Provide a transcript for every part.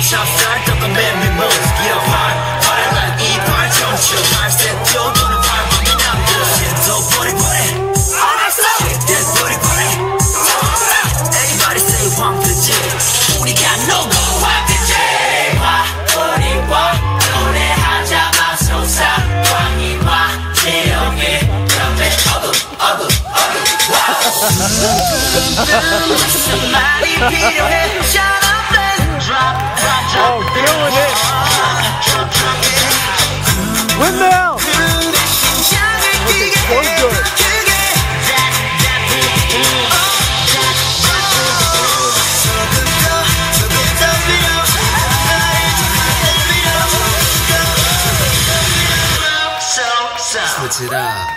샵살 떡은 맨 윗모습 Yeah 활활한 이발 청춘 발색 쪼도는 발광의 남들 신도 보리보리 That's 보리보리 Everybody say 황태지 우리가 노고 황태지 화보리와 노래하자 마소사 광희와 재영의 옆에 어둠 무슨 말이 필요해 Shut up and drop Oh, killing it. Windmill. So good. Switch it up.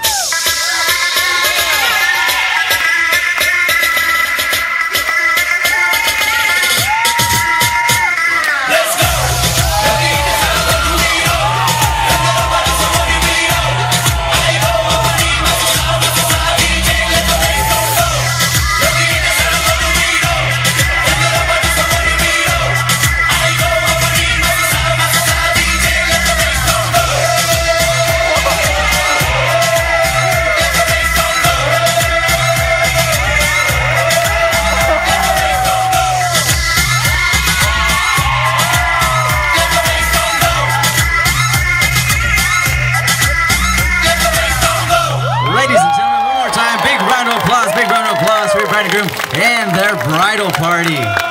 Ladies and gentlemen, one more time, big round of applause for your bride and groom and their bridal party.